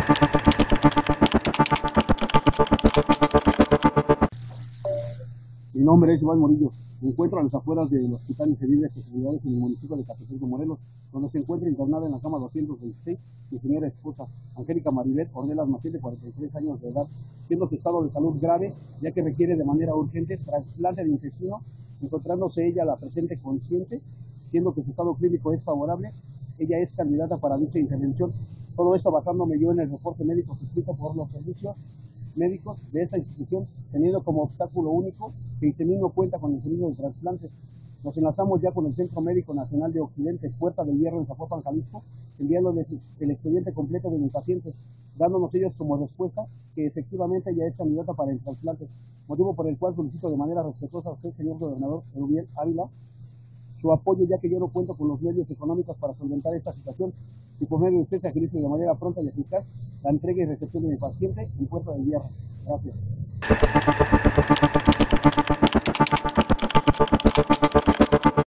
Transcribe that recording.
Mi nombre es Iván Morillo. Me encuentro a las afueras del Hospital Infantil de Especialidades en el municipio de Catepec de Morelos, donde se encuentra internada en la cama 226 mi señora esposa, Angélica Maribel Ornelas Maciel, de 43 años de edad, siendo su estado de salud grave, ya que requiere de manera urgente trasplante de intestino, encontrándose ella la presente consciente, siendo que su estado clínico es favorable. Ella es candidata para dicha intervención. Todo esto basándome yo en el reporte médico suscrito por los servicios médicos de esta institución, teniendo como obstáculo único que ICEMI no cuenta con el servicio de trasplante. Nos enlazamos ya con el Centro Médico Nacional de Occidente, Puerta del Hierro, en Zapopan, Jalisco, enviándoles el expediente completo de mi paciente, dándonos ellos como respuesta que efectivamente ella es candidata para el trasplante, motivo por el cual solicito de manera respetuosa a usted, señor gobernador Erubiel Ávila, su apoyo, ya que yo no cuento con los medios económicos para solventar esta situación, y por medio de usted se agilice de manera pronta y eficaz la entrega y recepción de mi paciente en Puerta del Hierro. Gracias.